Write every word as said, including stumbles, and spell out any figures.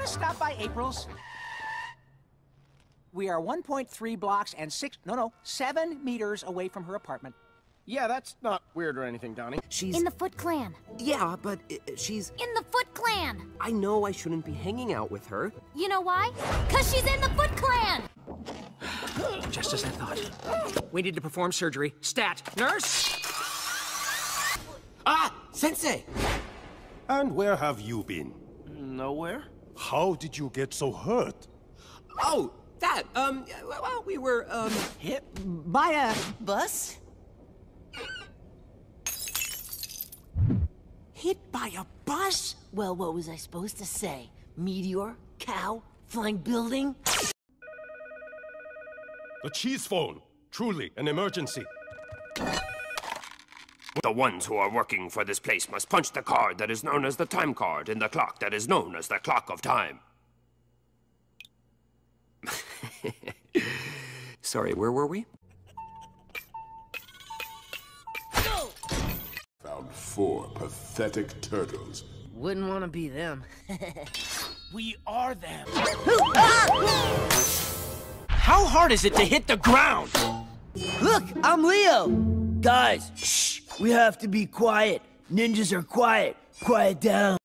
want to stop by April's? We are one point three blocks and six, no, no, seven meters away from her apartment. Yeah, that's not weird or anything, Donnie. She's... In the Foot Clan. Yeah, but uh, she's... In the Foot Clan! I know I shouldn't be hanging out with her. You know why? 'Cause she's in the Foot Clan! Just as I thought. We need to perform surgery. Stat. Nurse? Ah! Sensei! And where have you been? Nowhere? How did you get so hurt? Oh, that, um, well, we were, um... Hit by a... Bus? Hit by a bus? Well, what was I supposed to say? Meteor? Cow? Flying building? The cheese phone. Truly an emergency. The ones who are working for this place must punch the card that is known as the time card in the clock that is known as the clock of time. Sorry, where were we? Found four pathetic turtles. Wouldn't want to be them. We are them. How hard is it to hit the ground? Look, I'm Leo. Guys, shh, we have to be quiet. Ninjas are quiet. Quiet down.